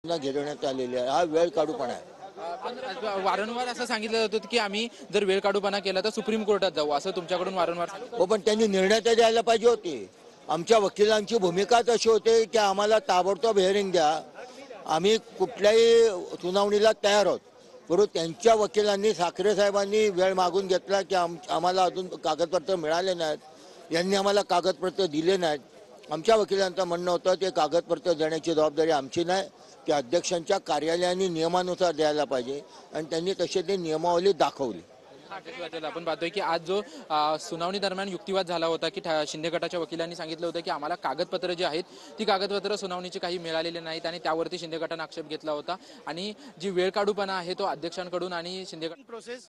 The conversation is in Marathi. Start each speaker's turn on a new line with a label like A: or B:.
A: घेण्यात आलेली आहे. हा वेळ काढूपणा आहे.
B: पण वारंवार असं सांगितलं जात होतं की आम्ही जर वेळ काढूपणा केला तर सुप्रीम कोर्टात जाऊ, असं तुमच्याकडून वारंवार सांगितलं.
A: हो, पण त्यांनी निर्णय तर द्यायला पाहिजे होते. आमच्या वकिलांची भूमिकाच अशी होते की आम्हाला ताबडतोब हिअरिंग द्या, आम्ही कुठल्याही सुनावणीला तयार आहोत. बरोबर, त्यांच्या वकिलांनी साखरे साहेबांनी वेळ मागून घेतला की आम्हाला अजून कागदपत्र मिळाले नाहीत, यांनी आम्हाला कागदपत्र दिले नाहीत. आमच्या वकिलांचं म्हणणं होतं ते कागदपत्र देण्याची जबाबदारी आमची नाही, की अध्यक्षांच्या कार्यालयाने नियमानुसार द्यायला पाहिजे, आणि त्यांनी तशी ती नियमावली दाखवली.
B: आपण पाहतोय की आज जो सुनावणी दरम्यान युक्तिवाद झाला होता की शिंदे गटाच्या वकिलांनी सांगितलं होतं की आम्हाला कागदपत्र जी आहेत ती कागदपत्र सुनावणीची काही मिळालेली नाहीत, आणि त्यावरती शिंदे गटाने आक्षेप घेतला होता. आणि जी वेळ काढूपणा आहे तो अध्यक्षांकडून आणि शिंदे गट